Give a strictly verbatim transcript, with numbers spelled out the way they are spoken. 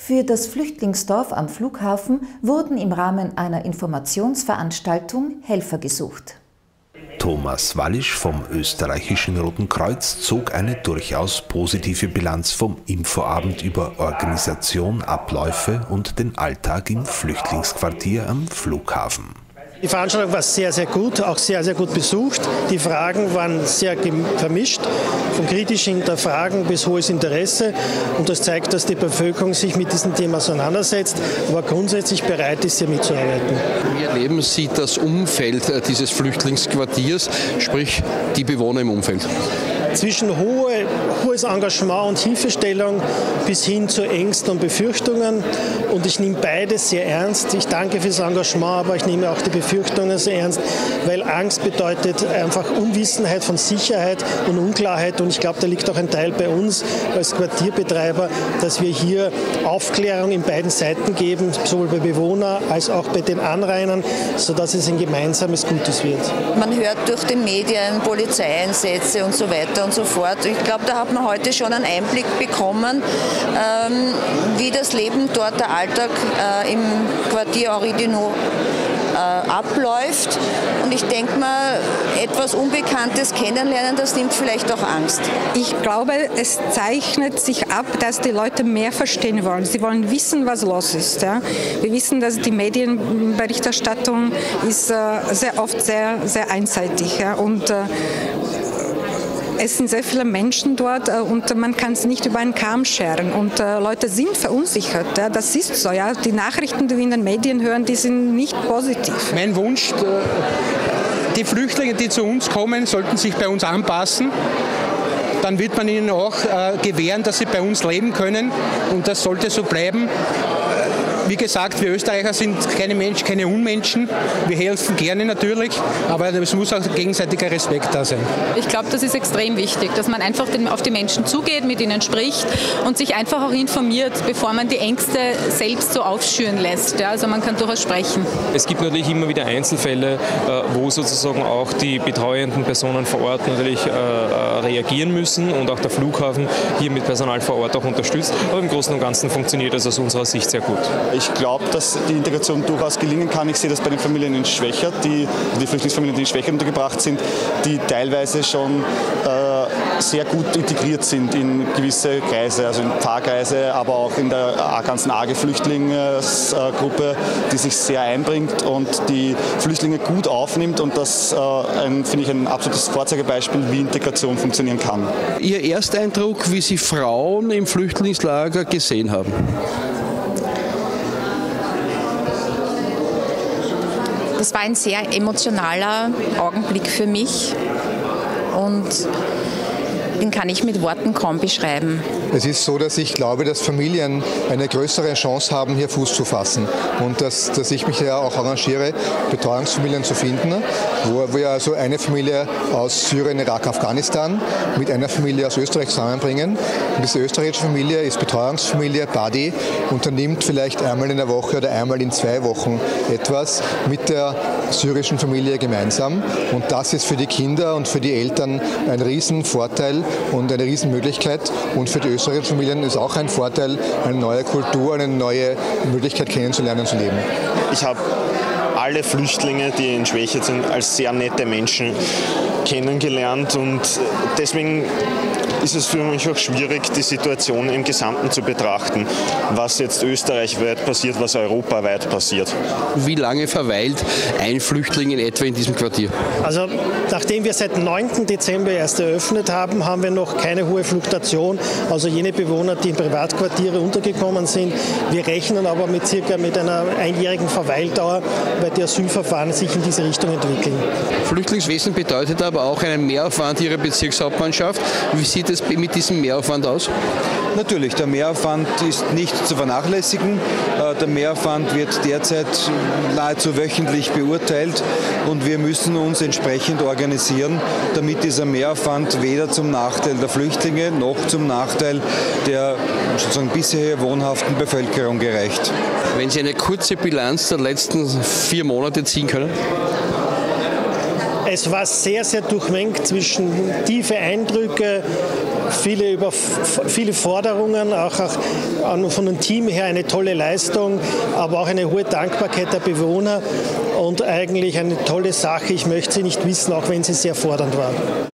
Für das Flüchtlingsdorf am Flughafen wurden im Rahmen einer Informationsveranstaltung Helfer gesucht. Thomas Wallisch vom österreichischen Roten Kreuz zog eine durchaus positive Bilanz vom Infoabend über Organisation, Abläufe und den Alltag im Flüchtlingsquartier am Flughafen. Die Veranstaltung war sehr, sehr gut, auch sehr, sehr gut besucht. Die Fragen waren sehr vermischt, von kritischen Hinterfragen bis hohes Interesse. Und das zeigt, dass die Bevölkerung sich mit diesem Thema auseinandersetzt, aber grundsätzlich bereit ist, hier mitzuarbeiten. Wie erleben Sie das Umfeld dieses Flüchtlingsquartiers, sprich die Bewohner im Umfeld? Zwischen hohe, hohes Engagement und Hilfestellung bis hin zu Ängsten und Befürchtungen. Und ich nehme beides sehr ernst. Ich danke für das Engagement, aber ich nehme auch die Befürchtungen sehr ernst, weil Angst bedeutet einfach Unwissenheit von Sicherheit und Unklarheit. Und ich glaube, da liegt auch ein Teil bei uns als Quartierbetreiber, dass wir hier Aufklärung in beiden Seiten geben, sowohl bei Bewohnern als auch bei den Anrainern, sodass es ein gemeinsames Gutes wird. Man hört durch die Medien Polizeieinsätze und so weiter und so fort. Ich glaube, da hat man heute schon einen Einblick bekommen, ähm, wie das Leben dort, der Alltag äh, im Quartier Henri Dunant äh, abläuft. Und ich denke mal, etwas Unbekanntes kennenlernen, das nimmt vielleicht auch Angst. Ich glaube, es zeichnet sich ab, dass die Leute mehr verstehen wollen. Sie wollen wissen, was los ist. Ja? Wir wissen, dass die Medienberichterstattung ist äh, sehr oft sehr, sehr einseitig. Ja? Und äh, Es sind sehr viele Menschen dort und man kann es nicht über einen Kamm scheren. Und äh, Leute sind verunsichert. Ja, das ist so. Ja. Die Nachrichten, die wir in den Medien hören, die sind nicht positiv. Mein Wunsch, die Flüchtlinge, die zu uns kommen, sollten sich bei uns anpassen. Dann wird man ihnen auch äh, gewähren, dass sie bei uns leben können. Und das sollte so bleiben. Wie gesagt, wir Österreicher sind keine Menschen, keine Unmenschen. Wir helfen gerne natürlich, aber es muss auch gegenseitiger Respekt da sein. Ich glaube, das ist extrem wichtig, dass man einfach auf die Menschen zugeht, mit ihnen spricht und sich einfach auch informiert, bevor man die Ängste selbst so aufschüren lässt. Ja, also man kann durchaus sprechen. Es gibt natürlich immer wieder Einzelfälle, wo sozusagen auch die betreuenden Personen vor Ort natürlich reagieren müssen und auch der Flughafen hier mit Personal vor Ort auch unterstützt. Aber im Großen und Ganzen funktioniert das aus unserer Sicht sehr gut. Ich glaube, dass die Integration durchaus gelingen kann. Ich sehe das bei den Familien in Schwächert, die, die Flüchtlingsfamilien, die in Schwächert untergebracht sind, die teilweise schon äh, sehr gut integriert sind in gewisse Kreise, also in Pfarrkreise, aber auch in der ganzen A G-Flüchtlingsgruppe, die sich sehr einbringt und die Flüchtlinge gut aufnimmt. Und das äh, finde ich ein absolutes Vorzeigebeispiel, wie Integration funktionieren kann. Ihr Ersteindruck, wie Sie Frauen im Flüchtlingslager gesehen haben? Das war ein sehr emotionaler Augenblick für mich und den kann ich mit Worten kaum beschreiben. Es ist so, dass ich glaube, dass Familien eine größere Chance haben, hier Fuß zu fassen. Und dass, dass ich mich ja auch engagiere, Betreuungsfamilien zu finden, wo wir also eine Familie aus Syrien, Irak, Afghanistan mit einer Familie aus Österreich zusammenbringen. Und diese österreichische Familie ist Betreuungsfamilie, Buddy, unternimmt vielleicht einmal in der Woche oder einmal in zwei Wochen etwas mit der syrischen Familie gemeinsam. Und das ist für die Kinder und für die Eltern ein Riesenvorteil und eine Riesenmöglichkeit. Und für die österreichischen Familien ist auch ein Vorteil, eine neue Kultur, eine neue Möglichkeit kennenzulernen und zu leben. Ich habe alle Flüchtlinge, die in Schwächert sind, als sehr nette Menschen kennengelernt und deswegen ist es für mich auch schwierig, die Situation im Gesamten zu betrachten, was jetzt österreichweit passiert, was europaweit passiert. Wie lange verweilt ein Flüchtling in etwa in diesem Quartier? Also nachdem wir seit neunten Dezember erst eröffnet haben, haben wir noch keine hohe Fluktuation, also jene Bewohner, die in Privatquartiere untergekommen sind. Wir rechnen aber mit circa mit einer einjährigen Verweildauer, weil die Asylverfahren sich in diese Richtung entwickeln. Flüchtlingswesen bedeutet aber auch einen Mehraufwand Ihrer Bezirkshauptmannschaft. Wie sieht es mit diesem Mehraufwand aus? Natürlich, der Mehraufwand ist nicht zu vernachlässigen. Der Mehraufwand wird derzeit nahezu wöchentlich beurteilt und wir müssen uns entsprechend organisieren, damit dieser Mehraufwand weder zum Nachteil der Flüchtlinge noch zum Nachteil der sozusagen bisher wohnhaften Bevölkerung gereicht. Wenn Sie eine kurze Bilanz der letzten vier Monate ziehen können? Es war sehr, sehr durchmengt zwischen tiefe Eindrücke, viele, über, viele Forderungen, auch, auch von dem Team her eine tolle Leistung, aber auch eine hohe Dankbarkeit der Bewohner und eigentlich eine tolle Sache. Ich möchte sie nicht missen, auch wenn sie sehr fordernd war.